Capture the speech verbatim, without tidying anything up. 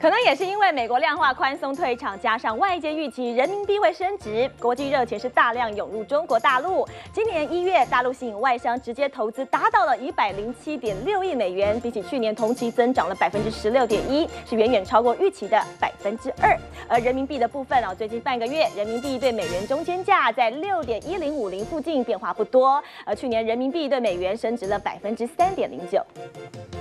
可能也是因为美国量化宽松退场，加上外界预期人民币会升值，国际热钱是大量涌入中国大陆。今年一月，大陆吸引外商直接投资达到了一百零七点六亿美元，比起去年同期增长了百分之十六点一，是远远超过预期的百分之二。而人民币的部分啊，最近半个月，人民币对美元中间价在六点一零五零附近，变化不多。而去年人民币对美元升值了百分之三点零九。